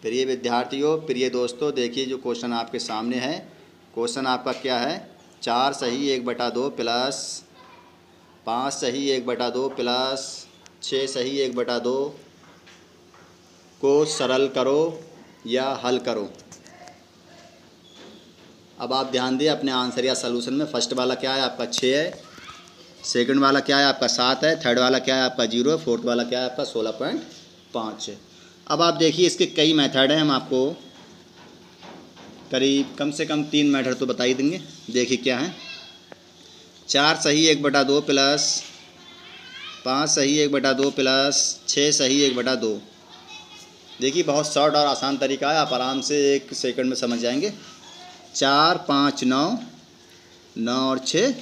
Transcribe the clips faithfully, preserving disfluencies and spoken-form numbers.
प्रिय विद्यार्थियों, प्रिय दोस्तों, देखिए जो क्वेश्चन आपके सामने है। क्वेश्चन आपका क्या है? चार सही एक बटा दो प्लस पाँच सही एक बटा दो प्लस छः सही एक बटा दो को सरल करो या हल करो। अब आप ध्यान दें अपने आंसर या सलूशन में। फर्स्ट वाला क्या है आपका छः है, सेकंड वाला क्या है आपका सात है, थर्ड वाला क्या है आपका जीरो है, फोर्थ वाला क्या है आपका सोलह पॉइंट पाँच है। अब आप देखिए इसके कई मेथड हैं, हम आपको करीब कम से कम तीन मेथड तो बता ही देंगे। देखिए क्या है, चार सही एक बटा दो प्लस पाँच सही एक बटा दो प्लस छः सही एक बटा दो। देखिए बहुत शॉर्ट और आसान तरीका है, आप आराम से एक सेकंड में समझ जाएंगे। चार पाँच नौ, नौ और छः,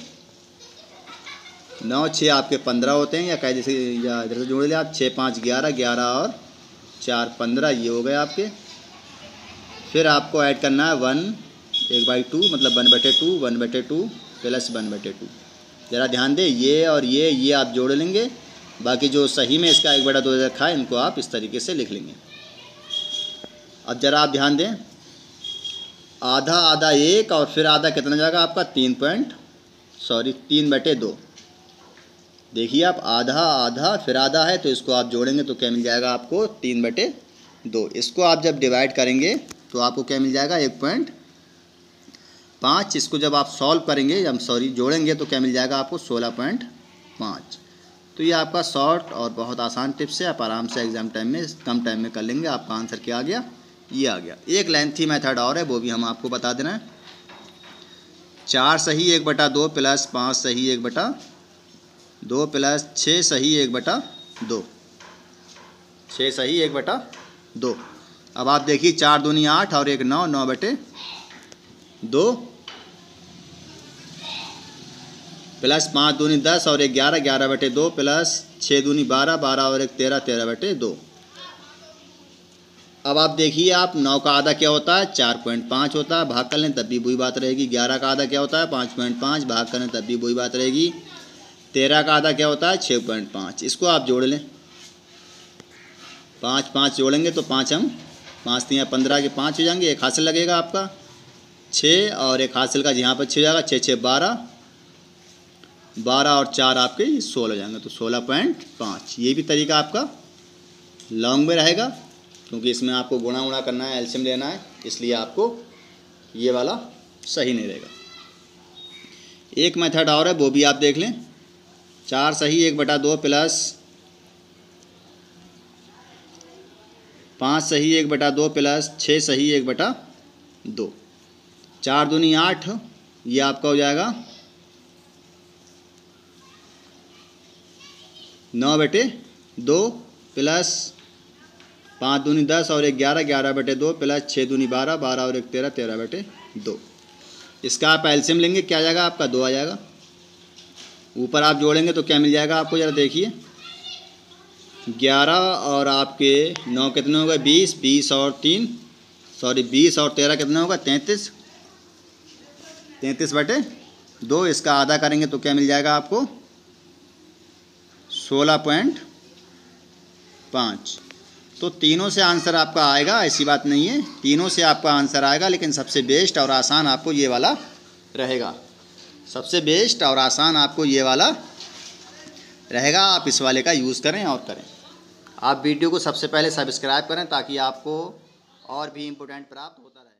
नौ छः आपके पंद्रह होते हैं, या कह जैसे या इधर से जोड़ लिया आप, छः पाँच ग्यारह, ग्यारह और चार पंद्रह, ये हो गए आपके। फिर आपको ऐड करना है वन एक बाई टू, मतलब वन बटे टू, वन बटे टू प्लस वन बटे टू। ज़रा ध्यान दें, ये और ये ये आप जोड़ लेंगे, बाकी जो सही में इसका एक बटा दो रखा है इनको आप इस तरीके से लिख लेंगे। अब ज़रा आप ध्यान दें, आधा आधा एक और फिर आधा कितना जाएगा आपका तीन पॉइंट सॉरी तीन बटे दो। देखिए आप आधा आधा फिर आधा है, तो इसको आप जोड़ेंगे तो क्या मिल जाएगा आपको तीन बटे दो। इसको आप जब डिवाइड करेंगे तो आपको क्या मिल जाएगा एक पॉइंट पाँच। इसको जब आप सॉल्व करेंगे, हम सॉरी जोड़ेंगे तो क्या मिल जाएगा आपको सोलह पॉइंट पाँच। तो ये आपका शॉर्ट और बहुत आसान टिप्स है, आप आराम से एग्ज़ाम टाइम में कम टाइम में कर लेंगे। आपका आंसर क्या आ गया? ये आ गया। एक लेंथी मेथड और है, वो भी हम आपको बता देना है। चार सही एक बटा दो प्लस पाँच सही एक बटा दो प्लस छः सही एक बटा दो, छः सही एक बटा दो। अब आप देखिए चार दूनी आठ और एक नौ, नौ बटे दो प्लस पाँच दूनी दस और एक ग्यारह, ग्यारह बटे दो प्लस छः दूनी बारह, बारह और एक तेरह, तेरह बटे दो। अब आप देखिए आप नौ का आधा क्या होता है? चार पॉइंट पाँच होता है, भाग कर लें तब भी वही बात रहेगी। ग्यारह का आधा क्या होता है? पाँच पॉइंट पाँच, भाग कर लें तब भी वही बात रहेगी। तेरह का आधा क्या होता है? छः पॉइंट पाँच। इसको आप जोड़ लें, पाँच पाँच जोड़ेंगे तो पाँच हम पाँच तीन पंद्रह के पाँच हो जाएंगे। एक हासिल लगेगा आपका छः और एक हासिल का यहाँ पर छः हो जाएगा, छः छः बारह, बारह और चार आपके सोलह हो जाएंगे, तो सोलह पॉइंट पाँच। ये भी तरीका आपका लॉन्ग में रहेगा, क्योंकि इसमें आपको गुणा उणा करना है, एलसीएम लेना है, इसलिए आपको ये वाला सही नहीं रहेगा। एक मेथड और है, वो भी आप देख लें। चार सही एक बटा दो प्लस पाँच सही एक बटा दो प्लस छः सही एक बटा दो। चार दूनी आठ, ये आपका हो जाएगा नौ बटे दो प्लस पाँच दूनी दस और एक ग्यारह, ग्यारह बटे दो प्लस छः दूनी बारह, बारह और एक तेरह, तेरह बटे दो। इसका आप एलसीएम लेंगे, क्या आ जाएगा आपका? दो आ जाएगा। ऊपर आप जोड़ेंगे तो क्या मिल जाएगा आपको? ज़रा देखिए, ग्यारह और आपके नौ कितने हो गए? बीस, बीस और तीन सॉरी बीस और तेरह कितने होगा? तैंतीस, तैंतीस बटे दो। इसका आधा करेंगे तो क्या मिल जाएगा आपको? सोलह पॉइंट पाँच। तो तीनों से आंसर आपका आएगा, ऐसी बात नहीं है, तीनों से आपका आंसर आएगा, लेकिन सबसे बेस्ट और आसान आपको ये वाला रहेगा। सबसे बेस्ट और आसान आपको ये वाला रहेगा। आप इस वाले का यूज़ करें और करें। आप वीडियो को सबसे पहले सब्सक्राइब करें ताकि आपको और भी इम्पोर्टेंट प्राप्त होता रहे।